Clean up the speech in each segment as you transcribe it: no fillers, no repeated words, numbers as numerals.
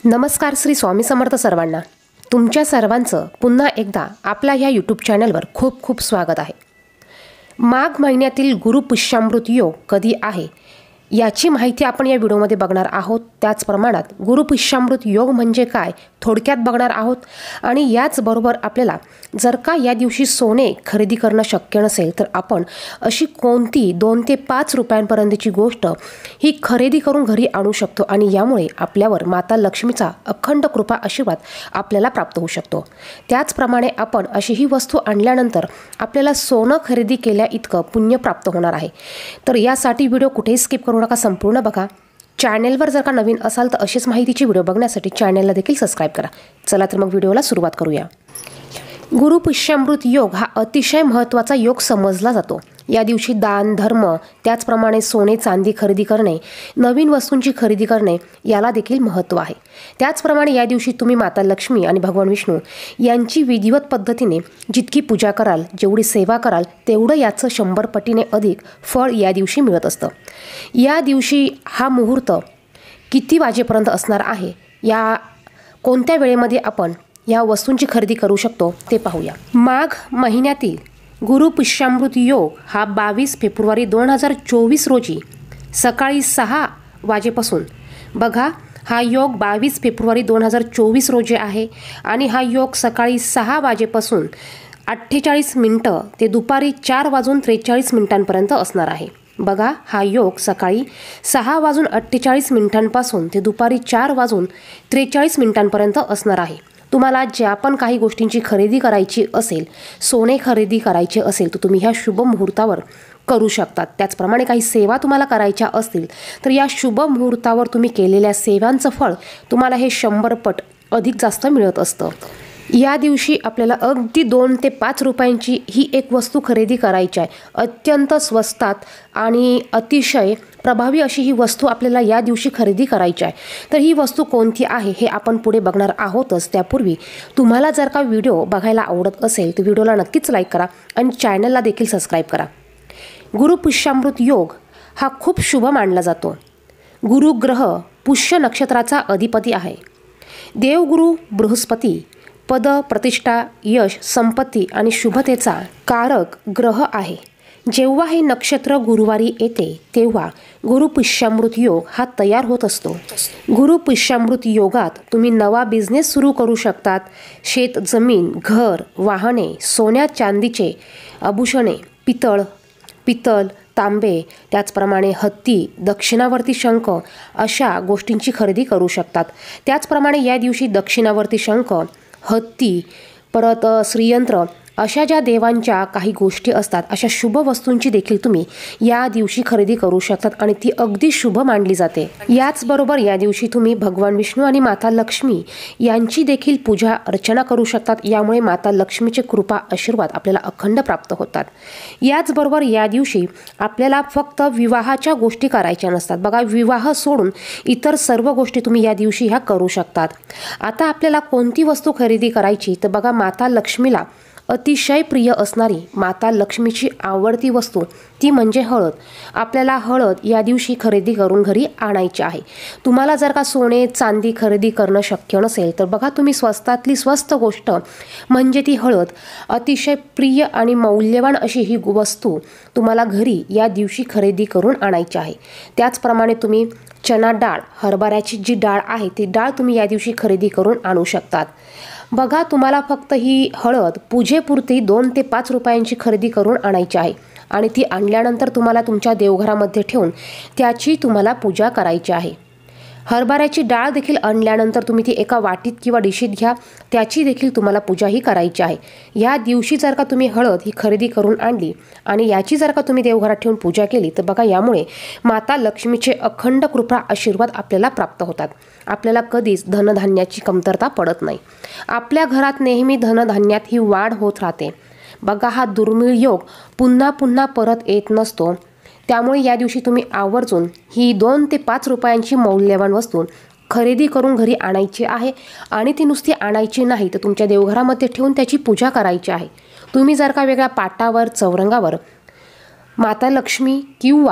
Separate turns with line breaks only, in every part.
नमस्कार श्री स्वामी समर्थ सर्वांना। तुमच्या सर्वांचं पुन्हा एकदा आपल्या ह्या यूट्यूब चॅनलवर खूप खूप स्वागत आहे। माघ महिन्यातील गुरुपुष्यामृत योग कधी आहे याची माहिती आपण या व्हिडिओमध्ये बघणार आहोत। त्याच प्रमाणात गुरुपुष्यामृत योग म्हणजे काय थोडक्यात बघणार आहोत आणि याचबरोबर आपल्याला जर का या दिवशी सोने खरेदी करणं शक्य नसेल तर आपण अशी कोणती 2 ते 5 रुपयांपर्यंतची गोष्ट ही खरेदी करून घरी आणू शकतो आणि यामुळे आपल्यावर माता लक्ष्मीचा अखंड कृपा आशीर्वाद आपल्याला प्राप्त होऊ शकतो। त्याचप्रमाणे आपण अशी ही वस्तू आणल्यानंतर आपल्याला सोनं खरेदी केल्या इतकं पुण्य प्राप्त होणार आहे। तर यासाठी व्हिडिओ कुठेही स्किप करू नका, संपूर्ण बघा। चॅनेलवर जर का नवीन असाल तर अशीच माहितीची व्हिडिओ बघण्यासाठी चॅनेलला देखील सबस्क्राइब करा। चला तर मग व्हिडिओला सुरुवात करूया। गुरुपुष्यामृत योग हा अतिशय महत्त्वाचा योग समजला जातो। या दिवशी दान धर्म त्याचप्रमाणे सोने चांदी खरेदी करणे, नवीन वस्तूंची खरेदी करणे याला देखील महत्त्व आहे। त्याचप्रमाणे या दिवशी तुम्ही माता लक्ष्मी आणि भगवान विष्णू यांची विधिवत पद्धतीने जितकी पूजा कराल, जेवढी सेवा कराल तेवढं याचं 100 पटीने अधिक फळ या दिवशी मिळत असतं। या दिवशी हा मुहूर्त किती वाजेपर्यंत असणार आहे, या कोणत्या वेळेमध्ये आपण या वस्तूंची खरेदी करू शकतो ते पाहूया। माघ महिन्यातील गुरुपुष्यामृत योग हा 22 फेब्रुवारी 2024 रोजी सकाळी 6 वाजेपासून बघा, हा योग 22 फेब्रुवारी 2024 रोजी आहे आणि हा योग सकाळी 6 वाजेपासून 48 मिनिटं ते दुपारी 4:43 असणार आहे। बघा, हा योग सकाळी 6:48 ते दुपारी 4:43 असणार आहे। तुम्हाला ज्या पण काही गोष्टींची खरेदी करायची असेल, सोने खरेदी करायचे असेल तर तुम्ही ह्या शुभ मुहूर्तावर करू शकतात। त्याचप्रमाणे काही सेवा तुम्हाला करायच्या असतील तर या शुभ मुहूर्तावर तुम्ही केलेल्या सेवांचं फळ तुम्हाला हे 100 पट अधिक जास्त मिळत असतं। या दिवशी आपल्याला अगदी 2 ते 5 रुपयांची ही एक वस्तू खरेदी करायची आहे। अत्यंत स्वस्तात आणि अतिशय प्रभावी अशी ही वस्तू आपल्याला या दिवशी खरेदी करायची आहे। तर ही वस्तू कोणती आहे हे आपण पुढे बघणार आहोतच। त्यापूर्वी तुम्हाला जर का व्हिडिओ बघायला आवडत असेल तर व्हिडिओला नक्कीच लाईक करा आणि चॅनलला देखील सबस्क्राइब करा। गुरुपुष्यामृत योग हा खूप शुभ मानला जातो। गुरुग्रह पुष्य नक्षत्राचा अधिपती आहे। देवगुरु बृहस्पती पद प्रतिष्ठा यश संपत्ती आणि शुभतेचा कारक ग्रह आहे। जेव्हा हे नक्षत्र गुरुवारी येते तेव्हा गुरुपुष्यामृत योग हा तयार होत असतो। गुरुपुष्यामृत योगात तुम्ही नवा बिझनेस सुरू करू शकतात। शेत जमीन घर वाहने सोन्या चांदीचे आभूषणे पितळ तांबे त्याचप्रमाणे हत्ती दक्षिणावर्ती शंख अशा गोष्टींची खरेदी करू शकतात। त्याचप्रमाणे या दिवशी दक्षिणावर्ती शंख हत्ती परत श्रीयंत्र अशा ज्या देवांच्या काही गोष्टी असतात अशा शुभ वस्तूंची देखील तुम्ही या दिवशी खरेदी करू शकतात आणि ती अगदी शुभ मानली जाते। याचबरोबर या दिवशी तुम्ही भगवान विष्णू आणि माता लक्ष्मी यांची देखील पूजा अर्चना करू शकतात। यामुळे माता लक्ष्मीचे कृपा आशीर्वाद आपल्याला अखंड प्राप्त होतात। याचबरोबर या दिवशी आपल्याला फक्त विवाहाच्या गोष्टी करायच्या नसतात। बघा, विवाह सोडून इतर सर्व गोष्टी तुम्ही या दिवशी ह्या करू शकतात। आता आपल्याला कोणती वस्तू खरेदी करायची तर बघा, माता लक्ष्मीला अतिशय प्रिय असणारी माता लक्ष्मीची आवडती वस्तू ती म्हणजे हळद। आपल्याला हळद या दिवशी खरेदी करून घरी आणायची आहे। तुम्हाला जर का सोने चांदी खरेदी करणं शक्य नसेल तर बघा, तुम्ही स्वस्तातली स्वस्त गोष्ट म्हणजे ती हळद, अतिशय प्रिय आणि मौल्यवान अशी ही वस्तू तुम्हाला घरी या दिवशी खरेदी करून आणायची आहे। त्याचप्रमाणे तुम्ही चना डाळ हरभऱ्याची जी डाळ आहे ती डाळ तुम्ही या दिवशी खरेदी करून आणू शकतात। बघा, तुम्हाला फक्त ही हळद पूजेपुरती 2 ते 5 रुपयांची खरेदी करून आणायची आहे आणि ती आणल्यानंतर तुम्हाला तुमच्या देवघरामध्ये ठेवून त्याची तुम्हाला पूजा करायची आहे। हरभऱ्याची डाळ देखील आणल्यानंतर तुम्ही ती एका वाटीत किंवा डिशीत घ्या, त्याची देखील तुम्हाला पूजा ही करायची आहे। या दिवशी जर का तुम्ही हळद ही खरेदी करून आणली आणि याची जर का तुम्ही देवघरात ठेवून पूजा केली तर बघा, यामुळे माता लक्ष्मीचे अखंड कृपा आशीर्वाद आपल्याला प्राप्त होतात। आपल्याला कधीच धनधान्याची कमतरता पडत नाही। आपल्या घरात नेहमी धनधान्यात ही वाढ होत राहते। बघा, हा दुर्मिळ योग पुन्हा पुन्हा परत येत नसतो। त्यामुळे या दिवशी तुम्ही आवर्जून ही 2 ते 5 रुपयांची मौल्यवान वस्तू खरेदी करून घरी आणायची आहे आणि ती नुसती आणायची नाही तर तुमच्या देवघरामध्ये ठेवून त्याची पूजा करायची आहे। तुम्ही जर का वेगळ्या पाटावर चौरंगावर माता लक्ष्मी किंवा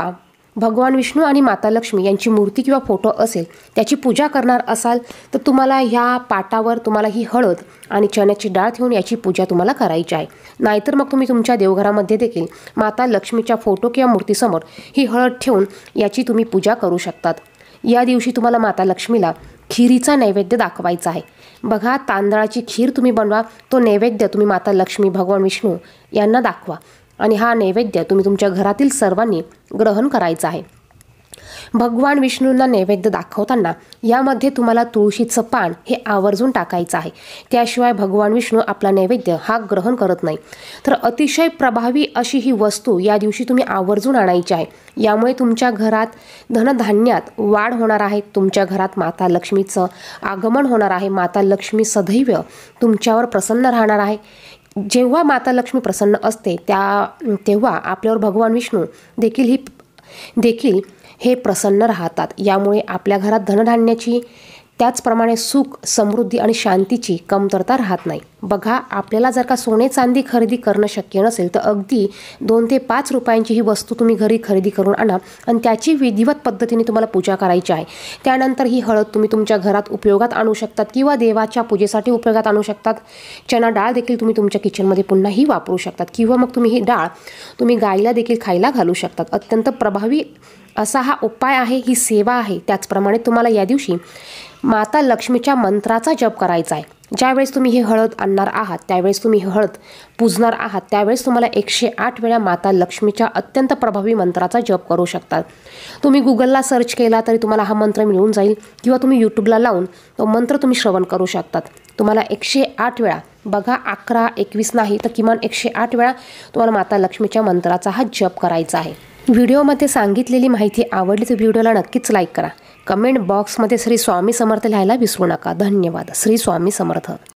भगवान विष्णू आणि माता लक्ष्मी यांची मूर्ती किंवा फोटो असेल त्याची पूजा करणार असाल तर तुम्हाला ह्या पाटावर तुम्हाला ही हळद आणि चण्याची डाळ ठेवून याची पूजा तुम्हाला करायची आहे. नाहीतर मग तुम्ही तुमच्या देवघरामध्ये देखील माता लक्ष्मीच्या फोटो किंवा मूर्तीसमोर ही हळद ठेवून याची तुम्ही पूजा करू शकतात. या दिवशी तुम्हाला माता लक्ष्मीला खिरीचा नैवेद्य दाखवायचा आहे. बघा, तांदळाची खीर तुम्ही बनवा, तो नैवेद्य तुम्ही माता लक्ष्मी भगवान विष्णू यांना दाखवा आणि हा नैवेद्य तुम्ही तुमच्या घरातील सर्वांनी ग्रहण करायचा आहे. भगवान विष्णूंना नैवेद्य दाखवताना यामध्ये तुम्हाला तुळशीचं पान हे आवर्जून टाकायचं आहे. त्याशिवाय भगवान विष्णू आपला नैवेद्य हा ग्रहण करत नाही. तर अतिशय प्रभावी अशी ही वस्तू या दिवशी तुम्ही आवर्जून आणायची आहे. यामुळे तुमच्या घरात धनधान्यात वाढ होणार आहे. तुमच्या घरात माता लक्ष्मीचं आगमन होणार आहे. माता लक्ष्मी सदैव तुमच्यावर प्रसन्न राहणार आहे. जेव्हा माता लक्ष्मी प्रसन्न असते तेव्हा आपल्यावर भगवान विष्णू देखील हे प्रसन्न राहतात. यामुळे आपल्या घरात धनधान्याची त्याचप्रमाणे सुख, समृद्धी आणि शांतीची कमतरता राहत नाही. बघा, आपल्याला जर का सोने चांदी खरेदी करणं शक्य नसेल तर अगदी 2 ते 5 रुपयांची ही वस्तू तुम्ही घरी खरेदी करून आणा आणि त्याची विधिवत पद्धतीने तुम्हाला पूजा करायची आहे. त्यानंतर ही हळद तुम्ही तुमच्या घरात उपयोगात आणू शकतात किंवा देवाच्या पूजेसाठी उपयोगात आणू शकतात. चणा डाळ देखील तुम्ही तुमच्या किचनमध्ये पुन्हाही वापरू शकतात किंवा मग तुम्ही ही डाळ तुम्ही गाईला देखील खायला घालू शकतात. अत्यंत प्रभावी असा हा उपाय आहे, ही सेवा आहे. त्याचप्रमाणे तुम्हाला या दिवशी माता लक्ष्मीच्या मंत्राचा जप करायचा आहे. ज्यावेळेस तुम्ही ही हळद आणणार आहात त्यावेळेस तुम्ही हळद पूजणार आहात त्यावेळेस तुम्हाला 108 वेळा माता लक्ष्मीच्या अत्यंत प्रभावी मंत्राचा जप करू शकतात. तुम्ही गुगलला सर्च केला तरी तुम्हाला हा मंत्र मिळून जाईल किंवा तुम्ही यूट्यूबला लावून तो मंत्र तुम्ही श्रवण करू शकतात. तुम्हाला 108 वेळा, बघा 11, 21 नाही तर किमान 108 वेळा तुम्हाला माता लक्ष्मीच्या मंत्राचा हा जप करायचा आहे. व्हिडिओमध्ये सांगितलेली माहिती आवडली तर व्हिडिओला नक्कीच लाईक करा. कमेंट बॉक्समध्ये श्री स्वामी समर्थ लिहायला विसरू नका. धन्यवाद. श्री स्वामी समर्थ.